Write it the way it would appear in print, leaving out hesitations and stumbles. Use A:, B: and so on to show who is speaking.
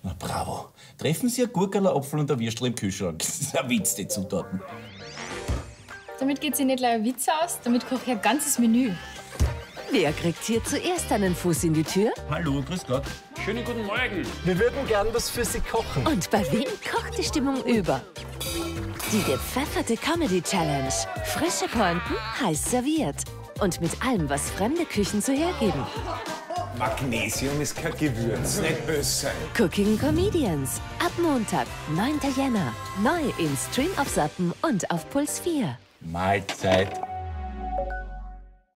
A: Na bravo. Treffen Sie ein Gurkerl, ein Apfel und ein Würstel im Kühlschrank. Das ist ein Witz, die Zutaten.
B: Damit geht sich nicht gleich ein Witz aus, damit koche ich ein ganzes Menü.
C: Wer kriegt hier zuerst einen Fuß in die Tür?
A: Hallo, grüß Gott.
D: Schönen guten Morgen.
E: Wir würden gern was für Sie kochen.
C: Und bei wem kocht die Stimmung über? Die gepfefferte Comedy Challenge. Frische Pointen, heiß serviert. Und mit allem, was fremde Küchen so hergeben.
F: Magnesium ist kein Gewürz, nicht böse sein.
C: Cooking Comedians. Ab Montag, 9. Jänner. Neu in Stream auf Sappen und auf Puls 4.
A: Mahlzeit.